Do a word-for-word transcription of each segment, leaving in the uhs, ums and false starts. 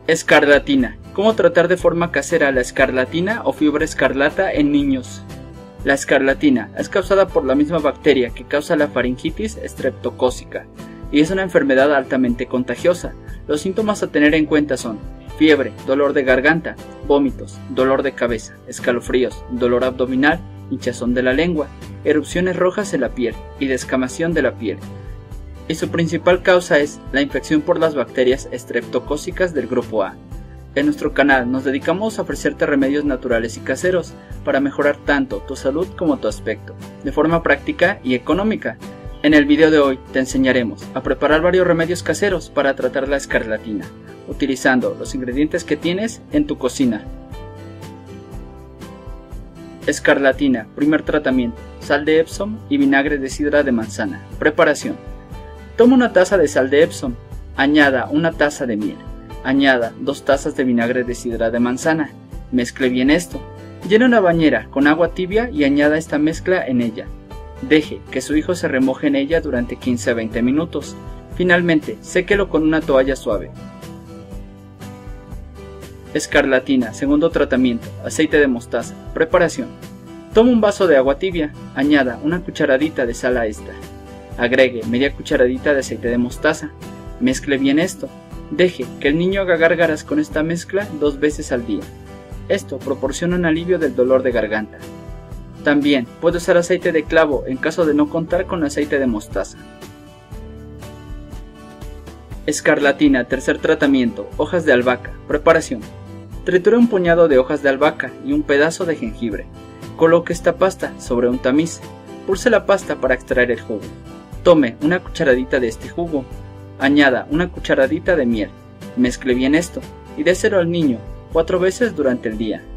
Escarlatina. ¿Cómo tratar de forma casera la escarlatina o fiebre escarlata en niños? La escarlatina es causada por la misma bacteria que causa la faringitis estreptocócica y es una enfermedad altamente contagiosa. Los síntomas a tener en cuenta son fiebre, dolor de garganta, vómitos, dolor de cabeza, escalofríos, dolor abdominal, hinchazón de la lengua, erupciones rojas en la piel y descamación de la piel. Y su principal causa es la infección por las bacterias estreptocócicas del grupo A. En nuestro canal nos dedicamos a ofrecerte remedios naturales y caseros para mejorar tanto tu salud como tu aspecto, de forma práctica y económica. En el video de hoy te enseñaremos a preparar varios remedios caseros para tratar la escarlatina, utilizando los ingredientes que tienes en tu cocina. Escarlatina, primer tratamiento, sal de Epsom y vinagre de sidra de manzana. Preparación. Toma una taza de sal de Epsom, añada una taza de miel, añada dos tazas de vinagre de sidra de manzana, mezcle bien esto, llene una bañera con agua tibia y añada esta mezcla en ella. Deje que su hijo se remoje en ella durante quince a veinte minutos, finalmente séquelo con una toalla suave. Escarlatina, segundo tratamiento, aceite de mostaza. Preparación. Toma un vaso de agua tibia, añada una cucharadita de sal a esta. Agregue media cucharadita de aceite de mostaza, mezcle bien esto, deje que el niño haga gárgaras con esta mezcla dos veces al día. Esto proporciona un alivio del dolor de garganta. También puede usar aceite de clavo en caso de no contar con aceite de mostaza. Escarlatina, tercer tratamiento, hojas de albahaca. Preparación. Triture un puñado de hojas de albahaca y un pedazo de jengibre. Coloque esta pasta sobre un tamiz. Pulse la pasta para extraer el jugo. Tome una cucharadita de este jugo, añada una cucharadita de miel, mezcle bien esto y déselo al niño cuatro veces durante el día.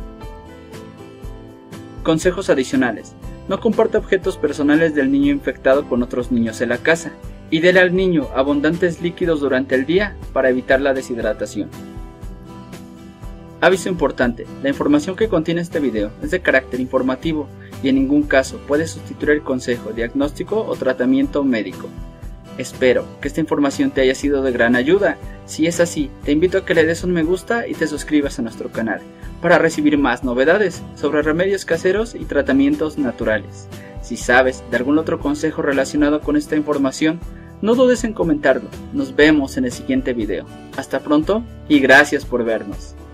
Consejos adicionales. No comparta objetos personales del niño infectado con otros niños en la casa y dele al niño abundantes líquidos durante el día para evitar la deshidratación. Aviso importante, la información que contiene este video es de carácter informativo y en ningún caso puede sustituir el consejo, diagnóstico o tratamiento médico. Espero que esta información te haya sido de gran ayuda. Si es así, te invito a que le des un me gusta y te suscribas a nuestro canal para recibir más novedades sobre remedios caseros y tratamientos naturales. Si sabes de algún otro consejo relacionado con esta información, no dudes en comentarlo. Nos vemos en el siguiente video. Hasta pronto y gracias por vernos.